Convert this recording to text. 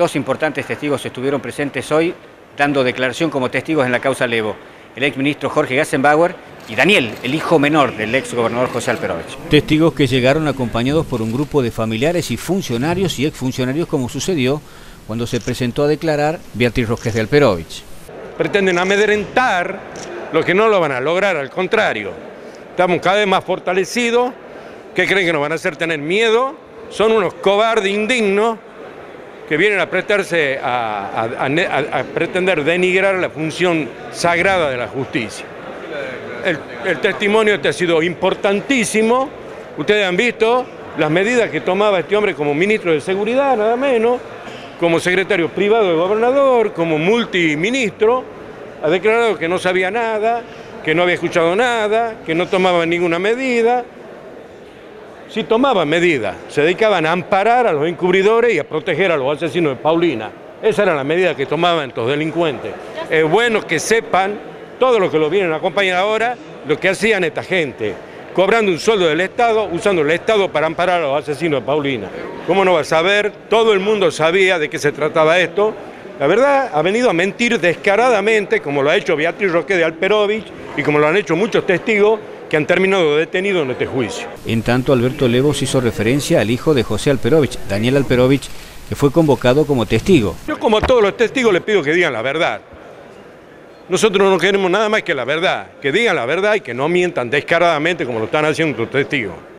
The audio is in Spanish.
Dos importantes testigos estuvieron presentes hoy dando declaración como testigos en la causa Levo. El exministro Jorge Gassenbauer y Daniel, el hijo menor del ex gobernador José Alperovich. Testigos que llegaron acompañados por un grupo de familiares y funcionarios y exfuncionarios, como sucedió cuando se presentó a declarar Beatriz Rodríguez de Alperovich. Pretenden amedrentar lo que no lo van a lograr, al contrario. Estamos cada vez más fortalecidos. ¿Qué creen que nos van a hacer tener miedo? Son unos cobardes indignos que vienen a prestarse a pretender denigrar la función sagrada de la justicia. El testimonio ha sido importantísimo. Ustedes han visto las medidas que tomaba este hombre como ministro de Seguridad, nada menos, como secretario privado del gobernador, como multiministro. Ha declarado que no sabía nada, que no había escuchado nada, que no tomaba ninguna medida. Sí tomaban medidas, se dedicaban a amparar a los encubridores y a proteger a los asesinos de Paulina. Esa era la medida que tomaban estos delincuentes. Es bueno que sepan, todos los que lo vienen a acompañar ahora, lo que hacían esta gente, cobrando un sueldo del Estado, usando el Estado para amparar a los asesinos de Paulina. ¿Cómo no va a saber? Todo el mundo sabía de qué se trataba esto. La verdad, ha venido a mentir descaradamente, como lo ha hecho Beatriz Rodríguez de Alperovich y como lo han hecho muchos testigos que han terminado detenidos en este juicio. En tanto, Alberto Levos hizo referencia al hijo de José Alperovich, Daniel Alperovich, que fue convocado como testigo. Yo, como a todos los testigos, les pido que digan la verdad. Nosotros no queremos nada más que la verdad, que digan la verdad y que no mientan descaradamente como lo están haciendo los testigos.